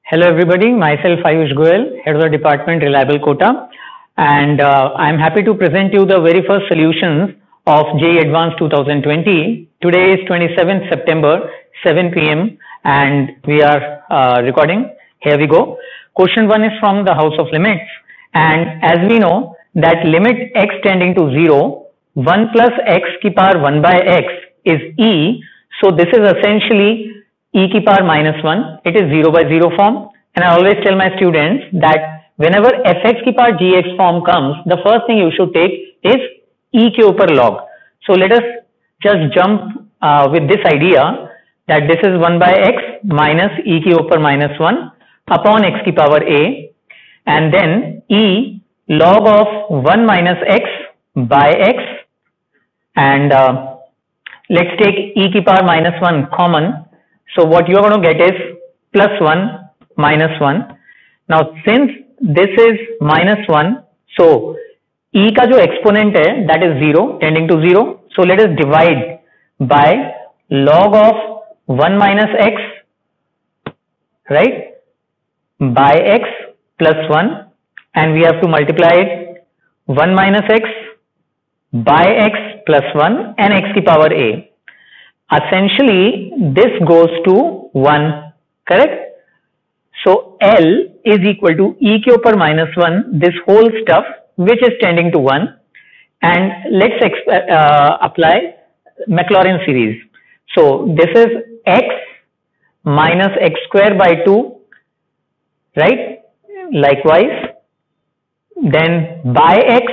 Hello everybody, myself Ayush Goyal, Head of the Department Reliable Quota, and I'm happy to present you the very first solutions of JEE Advanced 2020. Today is 27th September, 7 p.m. and we are recording. Here we go. Question 1 is from the House of Limits, and as we know that limit x tending to 0, 1 plus x ki power 1 by x is e, so this is essentially e ki power minus 1, it is 0 by 0 form, and I always tell my students that whenever fx ki power gx form comes, the first thing you should take is e ke upar log. So let us just jump with this idea that this is 1 by x minus e ke upar minus 1 upon x ki power a, and then e log of 1 minus x by x, and let's take e ki power minus 1 common. So what you are going to get is plus 1 minus 1. Now since this is minus 1, so e ka jo exponent hai, that is 0 tending to 0. So let us divide by log of 1 minus x, right, by x plus 1, and we have to multiply it 1 minus x by x plus 1 and x ki power a. Essentially this goes to 1, correct? So L is equal to e ke upar minus 1, this whole stuff which is tending to 1, and let's apply Maclaurin series. So this is x minus x square by 2, right? Likewise, then by x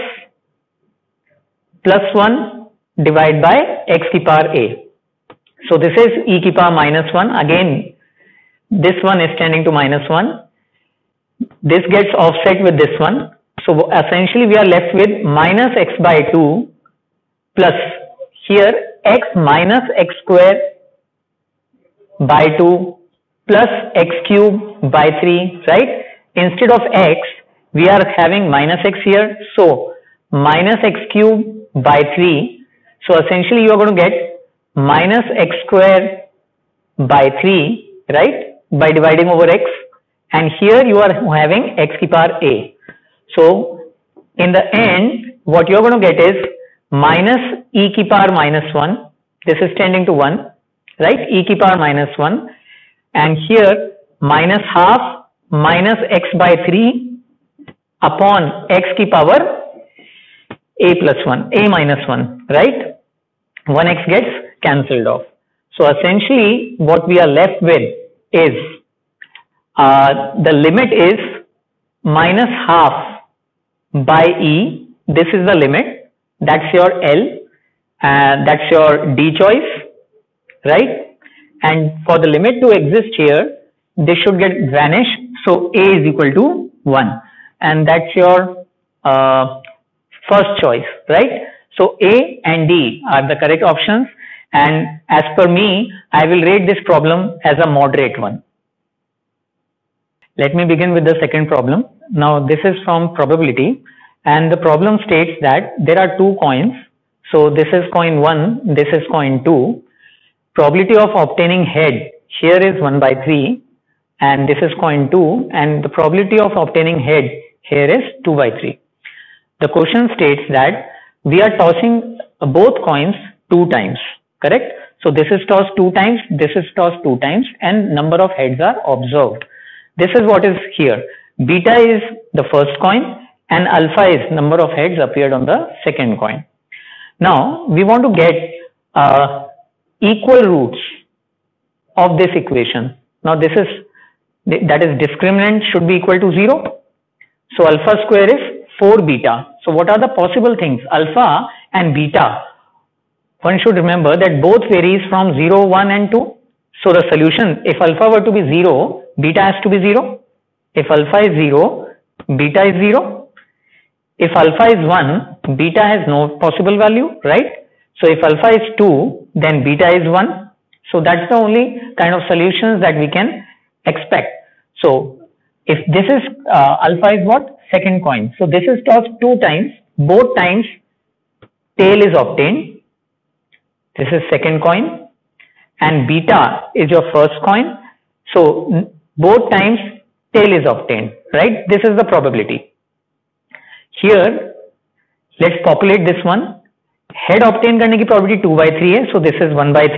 plus 1 divided by x ki power a. So this is e ki power minus 1. Again, this one is tending to minus 1. This gets offset with this one. So essentially we are left with minus x by 2 plus here x minus x square by 2 plus x cube by 3, right? Instead of x, we are having minus x here. So minus x cube by 3. So essentially you are going to get minus x square by 3, right, by dividing over x, and here you are having x ki power a. So in the end what you are going to get is minus e ki power minus 1, this is tending to 1, right, e ki power minus 1, and here minus half minus x by 3 upon x ki power a plus 1, a minus 1, right, 1x gets cancelled off. So essentially what we are left with is the limit is minus half by e, this is the limit, that's your L, that's your D choice, right, and for the limit to exist here, this should get vanish, so a is equal to 1, and that's your first choice, right? So A and D are the correct options, and as per me, I will rate this problem as a moderate one. Let me begin with the second problem. Now this is from probability, and the problem states that there are two coins. So this is coin 1, this is coin 2. Probability of obtaining head here is 1 by 3, and this is coin 2, and the probability of obtaining head here is 2 by 3. The question states that we are tossing both coins 2 times, correct? So this is tossed 2 times, this is tossed 2 times, and number of heads are observed. This is what is here. Beta is the first coin and alpha is number of heads appeared on the second coin. Now we want to get equal roots of this equation. Now this is, that is discriminant should be equal to 0. So alpha square is 4 beta. So what are the possible things? Alpha and beta. One should remember that both varies from 0, 1 and 2. So the solution, if alpha were to be 0, beta has to be 0. If alpha is 0, beta is 0. If alpha is 1, beta has no possible value, right? So if alpha is 2, then beta is 1. So that's the only kind of solutions that we can expect. So if this is alpha is what? Second coin. So this is tossed 2 times. Both times tail is obtained. This is second coin. And beta is your first coin. So both times tail is obtained, right? This is the probability. Here, let's populate this one. Head obtain करने की probability 2 by 3 है, so this is 1 by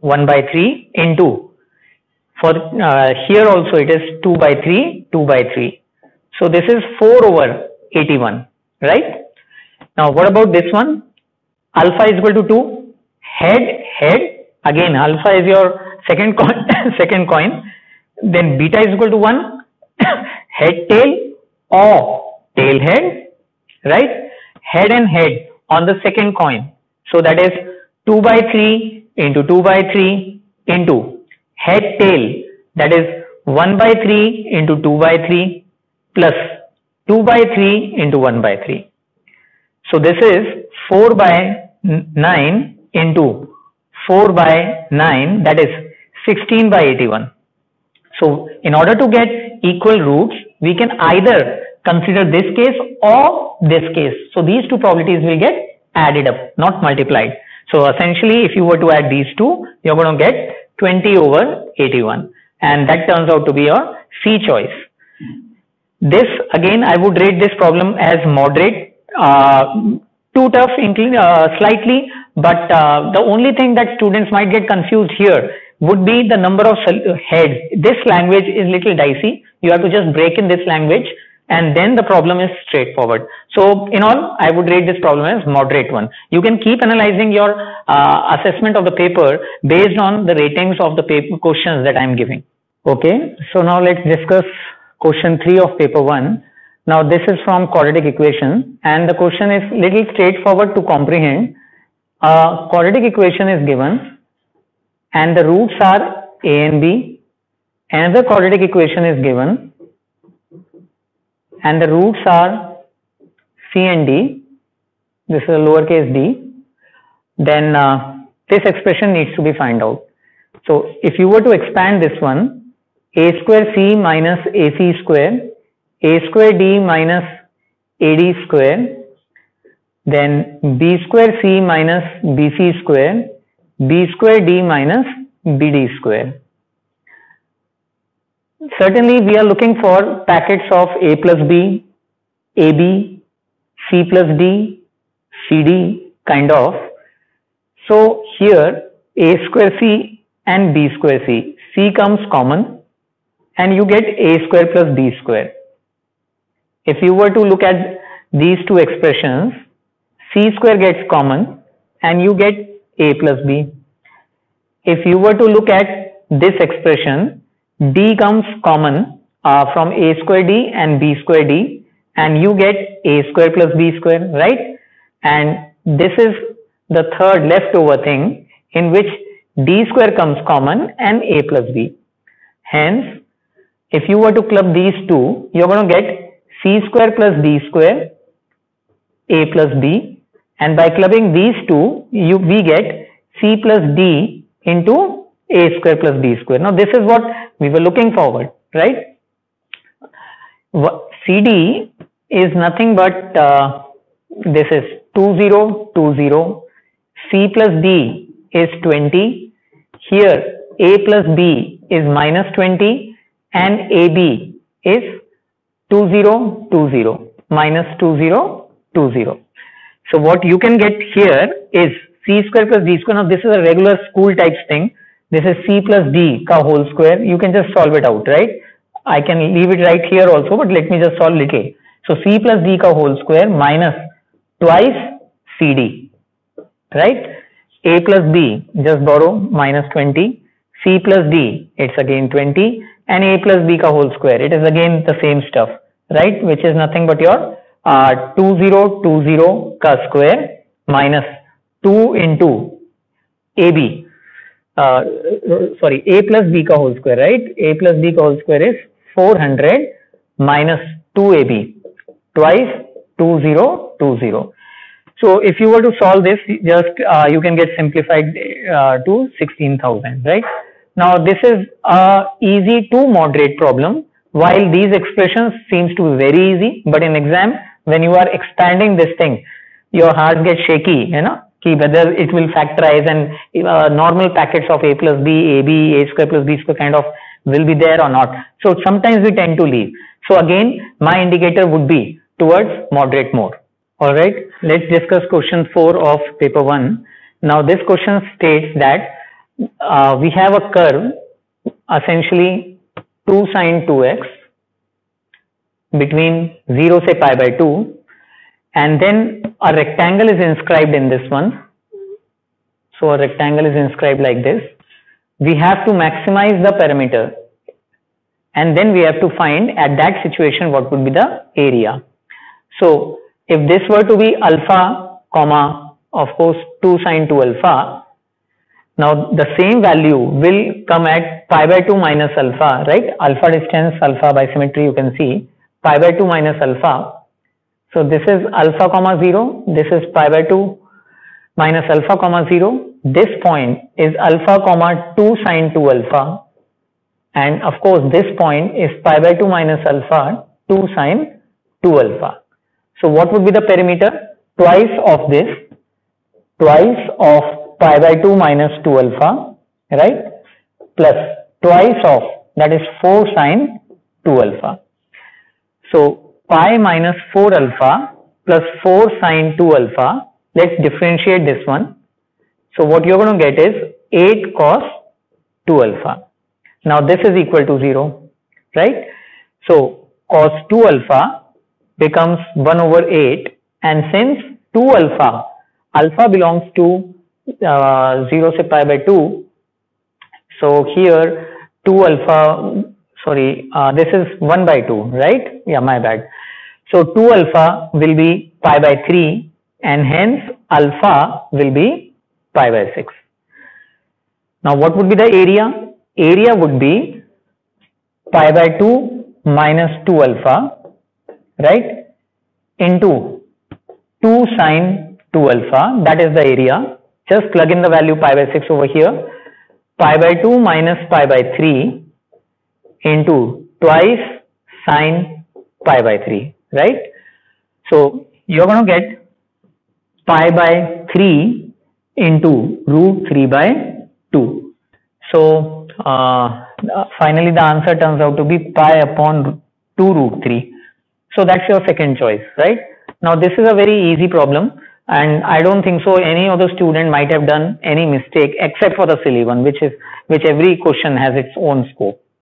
3 into, for here also it is 2 by 3, so this is 4 over 81, right? Now what about this one? Alpha is equal to 2, head, again alpha is your second coin, then beta is equal to 1, head tail or tail head, right? Head and head on the second coin, so that is 2 by 3 into 2 by 3 into head tail, that is 1 by 3 into 2 by 3 plus 2 by 3 into 1 by 3. So this is 4 by 9 into 4 by 9, that is 16 by 81. So in order to get equal roots, we can either consider this case or this case. So these two probabilities will get added up, not multiplied. So essentially, if you were to add these two, you're going to get 20 over 81. And that turns out to be your C choice. This, again, I would rate this problem as moderate, too tough, slightly, but the only thing that students might get confused here would be the number of heads. This language is little dicey. You have to just break in this language, and then the problem is straightforward. So in all, I would rate this problem as moderate one. You can keep analyzing your assessment of the paper based on the ratings of the paper questions that I am giving. Okay, so now let's discuss question 3 of paper 1. Now this is from quadratic equation, and the question is little straightforward to comprehend. Quadratic equation is given and the roots are a and b. Another quadratic equation is given and the roots are c and d. This is a lowercase d. Then this expression needs to be found out. So if you were to expand this one, a square c minus ac square, a square d minus ad square, then b square c minus bc square, b square d minus bd square. Certainly we are looking for packets of a plus b, ab, c plus d, cd kind of. So here a square c and b square c, c comes common and you get a square plus b square. If you were to look at these two expressions, c square gets common and you get a plus b. If you were to look at this expression, d comes common from a square d and b square d, and you get a square plus b square, right? And this is the third leftover thing in which d square comes common and a plus b. Hence, if you were to club these two, you're going to get c square plus d square, a plus b, and by clubbing these two, we get c plus d into a square plus b square. Now this is what we were looking forward, right? CD is nothing but this is 2 0 2 0, c plus d is 20, here a plus b is minus 20 and ab is 2 0 2 0 minus 2 0 2 0. So what you can get here is c square plus d square. Now this is a regular school types thing. This is c plus d ka whole square. You can just solve it out, right? I can leave it right here also, but let me just solve little. So c plus d ka whole square minus twice cd, right? A plus b, just borrow, minus 20. C plus d, it's again 20. And a plus b ka whole square, it is again the same stuff, right? Which is nothing but your 2 0 2 0 ka square minus 2 into ab. Sorry, a plus b ka whole square, right? A plus b ka whole square is 400 minus 2ab, twice 2 0 2 0. So if you were to solve this, just you can get simplified to 16,000, right? Now this is a easy to moderate problem, while these expressions seems to be very easy, but in exam when you are expanding this thing, your heart gets shaky, you know, whether it will factorize, and normal packets of a plus b, ab, a square plus b square kind of will be there or not. So sometimes we tend to leave. So again, my indicator would be towards moderate more. All right, let's discuss question 4 of paper 1. Now this question states that we have a curve, essentially 2 sine 2x between 0 say pi by 2, and then a rectangle is inscribed in this one. So a rectangle is inscribed like this. We have to maximize the perimeter, and then we have to find at that situation what would be the area. So if this were to be alpha comma, of course 2 sine 2 alpha, now the same value will come at pi by 2 minus alpha, right? Alpha distance, alpha by symmetry, you can see pi by 2 minus alpha. So this is alpha comma 0, this is pi by 2 minus alpha comma 0. This point is alpha comma 2 sine 2 alpha, and of course this point is pi by 2 minus alpha 2 sine 2 alpha. So what would be the perimeter? Twice of this, twice of pi by 2 minus 2 alpha, right, plus twice of, that is 4 sine 2 alpha. So pi minus 4 alpha plus 4 sine 2 alpha, let's differentiate this one. So what you're going to get is 8 cos 2 alpha. Now this is equal to 0, right? So cos 2 alpha becomes 1 over 8, and since 2 alpha, alpha belongs to 0 say pi by 2, so here 2 alpha, sorry, this is 1 by 2, right? Yeah, my bad. So 2 alpha will be pi by 3, and hence alpha will be pi by 6. Now what would be the area? Area would be pi by 2 minus 2 alpha, right, into 2 sine 2 alpha, that is the area. Just plug in the value pi by 6 over here. Pi by 2 minus pi by 3 into twice sine pi by 3, right? So you're going to get pi by 3 into root 3 by 2. So finally the answer turns out to be pi upon 2 root 3. So that's your second choice, right? Now this is a very easy problem, and I don't think so any other student might have done any mistake except for the silly one, which every question has its own scope.